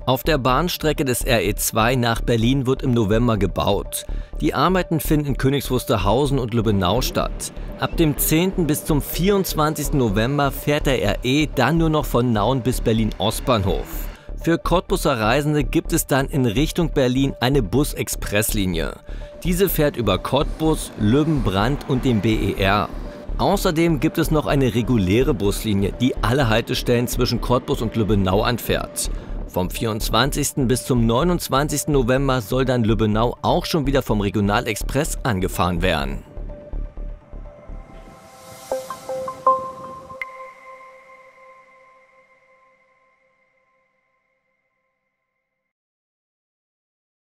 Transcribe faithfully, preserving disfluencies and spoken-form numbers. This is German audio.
Auf der Bahnstrecke des R E zwei nach Berlin wird im November gebaut. Die Arbeiten finden in Königs Wusterhausen und Lübbenau statt. Ab dem zehnten bis zum vierundzwanzigsten November fährt der R E dann nur noch von Nauen bis Berlin Ostbahnhof. Für Cottbuser Reisende gibt es dann in Richtung Berlin eine Bus-Express-Linie. Diese fährt über Cottbus, Lübben, Brandt und den B E R. Außerdem gibt es noch eine reguläre Buslinie, die alle Haltestellen zwischen Cottbus und Lübbenau anfährt. Vom vierundzwanzigsten bis zum neunundzwanzigsten November soll dann Lübbenau auch schon wieder vom Regionalexpress angefahren werden.